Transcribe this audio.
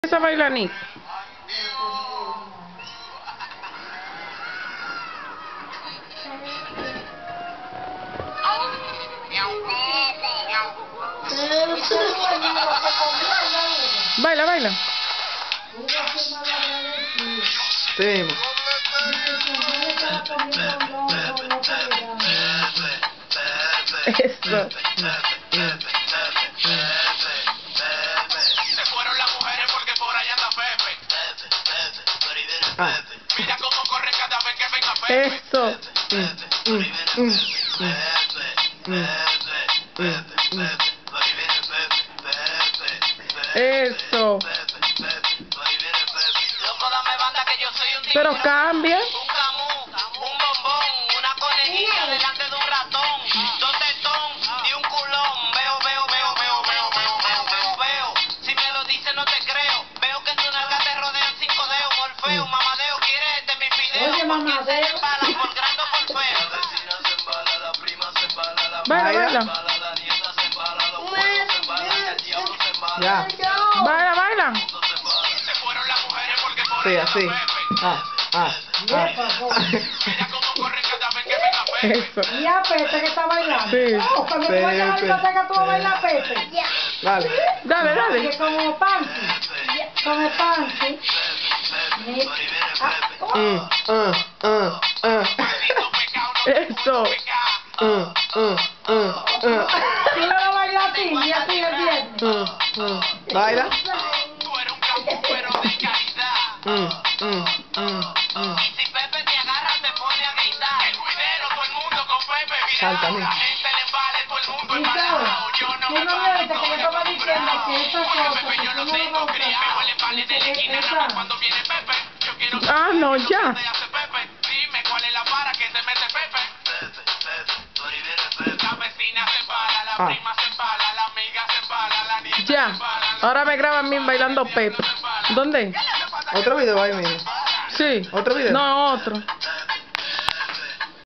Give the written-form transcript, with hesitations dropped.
Esa bailanita. Baila, baila. Sí. Eso. Se fueron las mujeres porque por allá anda Pepe. Mira cómo corre cada vez que venga Pepe. Eso. Eso. Loco, dame banda que yo soy un Pero tiburón, cambia. un camú, un bombón, una conejilla delante de un ratón, dos tetón y un culón. Veo. Si me lo dices no te creo. Veo que en tu nalga te rodean 5 dedos. Morfeo, mamadeo, quieres este mi fideo. Oye, Porque mamadeo. se embala por grande o por feo. La vecina se embala, la prima se embala, la Baila, mujer se baila. embala, la nieta se embala, los pueblos se embalan, el diablo se embala. Ya. Baila, baila. Se fueron las mujeres porque por Sí, allá así. anda Mira cómo corre cada vez que venga Pepe. Eso. Y a Pepe que está bailando. Sí. Oh, cuando tú vayas a la discoteca tú vas a bailar Pepe. Dale. Dale, Que dale. con el panty. Con el panty. Eso. Tú le vas a bailar así y así el viernes. Baila. Tú eres un campo pero de calidad. Y si Pepe te agarra te pone a gritar. El juidero, todo el mundo con Pepe virado. Sáltame. La gente le vale, todo el mundo Y embalado. Yo no tú me no vale, ves que yo estaba diciendo que esas porque cosas Pepe yo que lo tú no tengo vas a criado. usar. Le vale de la esquina nada más cuando viene Pepe. Yo quiero Ah, no, saber ya. lo que te hace Pepe. Dime cuál es la vara que te mete Pepe. La vecina se embala, la prima se embala, la amiga se embala, la nieta se Ya. embala. Ahora me graban bien bailando Pepe. ¿Dónde? Otro video ahí mismo. Sí. ¿Otro video? No, otro.